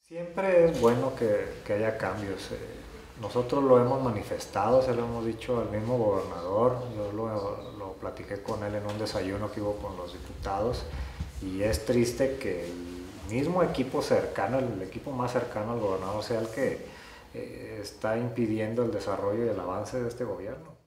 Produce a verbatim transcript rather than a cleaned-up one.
Siempre es bueno que, que haya cambios. eh, Nosotros lo hemos manifestado, se lo hemos dicho al mismo gobernador, yo lo, lo platiqué con él en un desayuno que hubo con los diputados y es triste que el mismo equipo cercano, el equipo más cercano al gobernador sea el que eh, está impidiendo el desarrollo y el avance de este gobierno.